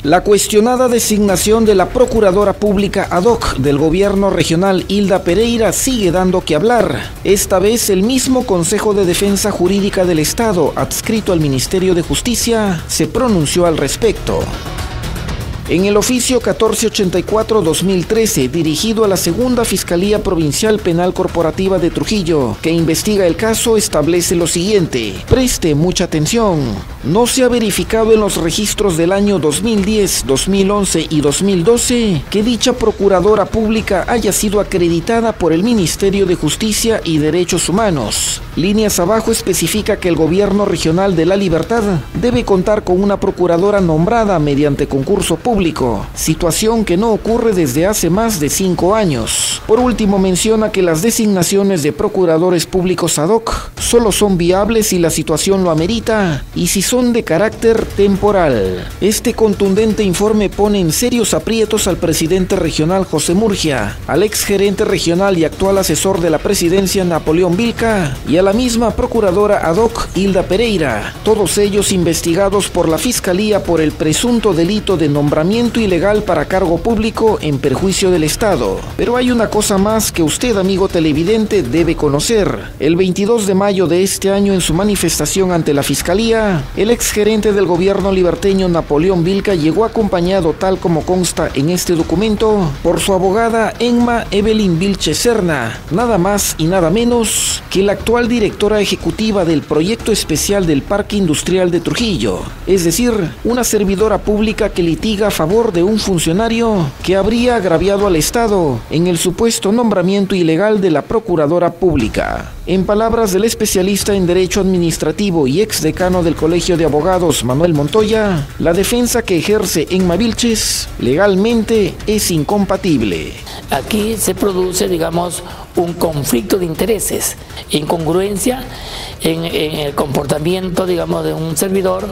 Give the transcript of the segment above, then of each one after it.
La cuestionada designación de la Procuradora Pública ad hoc del Gobierno Regional Hilda Pereira sigue dando que hablar. Esta vez el mismo Consejo de Defensa Jurídica del Estado, adscrito al Ministerio de Justicia, se pronunció al respecto. En el oficio 1484-2013, dirigido a la Segunda Fiscalía Provincial Penal Corporativa de Trujillo, que investiga el caso, establece lo siguiente. Preste mucha atención. No se ha verificado en los registros del año 2010, 2011 y 2012 que dicha Procuradora Pública haya sido acreditada por el Ministerio de Justicia y Derechos Humanos. Líneas abajo especifica que el Gobierno Regional de La Libertad debe contar con una Procuradora nombrada mediante concurso público, situación que no ocurre desde hace más de 5 años. Por último, menciona que las designaciones de procuradores públicos ad hoc solo son viables si la situación lo amerita y si son de carácter temporal. Este contundente informe pone en serios aprietos al presidente regional José Murgia, al exgerente regional y actual asesor de la presidencia Napoleón Vilca y a la misma procuradora ad hoc Hilda Pereira, todos ellos investigados por la Fiscalía por el presunto delito de nombramiento ilegal para cargo público en perjuicio del Estado. Pero hay una cosa más que usted, amigo televidente, debe conocer. El 22 de mayo de este año, en su manifestación ante la Fiscalía, el exgerente del gobierno liberteño Napoleón Vilca llegó acompañado, tal como consta en este documento, por su abogada Emma Evelyn Vilche Serna, nada más y nada menos que la actual directora ejecutiva del proyecto especial del Parque Industrial de Trujillo, es decir, una servidora pública que litiga a favor de un funcionario que habría agraviado al Estado en el supuesto nombramiento ilegal de la Procuradora Pública. En palabras del especialista en Derecho Administrativo y exdecano del Colegio de Abogados Manuel Montoya, la defensa que ejerce Emma Vilches legalmente es incompatible. Aquí se produce, digamos, un conflicto de intereses, incongruencia en el comportamiento, digamos, de un servidor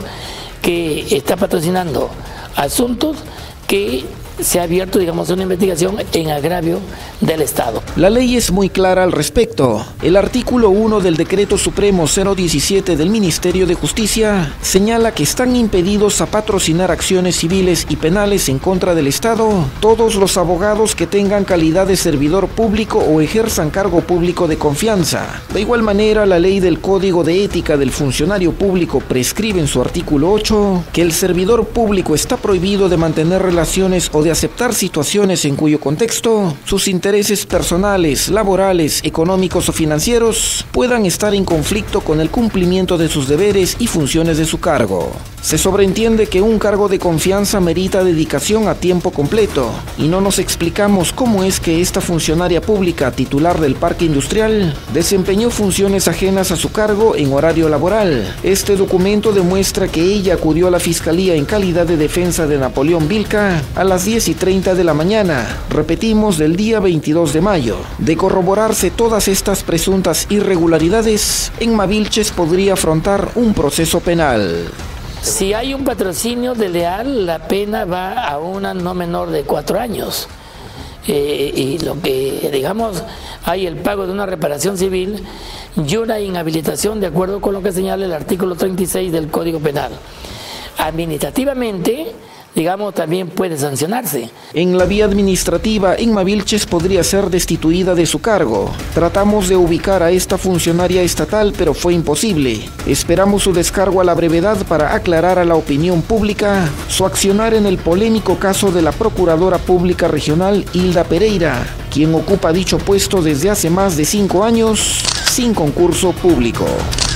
que está patrocinando asuntos que se ha abierto, digamos, una investigación en agravio del Estado. La ley es muy clara al respecto. El artículo 1 del Decreto Supremo 017 del Ministerio de Justicia señala que están impedidos a patrocinar acciones civiles y penales en contra del Estado todos los abogados que tengan calidad de servidor público o ejerzan cargo público de confianza. De igual manera, la ley del Código de Ética del Funcionario Público prescribe en su artículo 8 que el servidor público está prohibido de mantener relaciones o de aceptar situaciones en cuyo contexto sus intereses personales, laborales, económicos o financieros puedan estar en conflicto con el cumplimiento de sus deberes y funciones de su cargo. Se sobreentiende que un cargo de confianza merita dedicación a tiempo completo y no nos explicamos cómo es que esta funcionaria pública titular del Parque Industrial desempeñó funciones ajenas a su cargo en horario laboral. Este documento demuestra que ella acudió a la Fiscalía en calidad de defensa de Napoleón Vilca a las 10:30 de la mañana, repetimos, del día 22 de mayo. De corroborarse todas estas presuntas irregularidades, Emma Vilches podría afrontar un proceso penal. Si hay un patrocinio desleal, la pena va a una no menor de 4 años. Y lo que, digamos, hay el pago de una reparación civil y una inhabilitación de acuerdo con lo que señala el artículo 36 del Código Penal. Administrativamente, digamos, también puede sancionarse. En la vía administrativa, Emma Vilches podría ser destituida de su cargo. Tratamos de ubicar a esta funcionaria estatal, pero fue imposible. Esperamos su descargo a la brevedad para aclarar a la opinión pública su accionar en el polémico caso de la Procuradora Pública Regional Hilda Pereira, quien ocupa dicho puesto desde hace más de 5 años sin concurso público.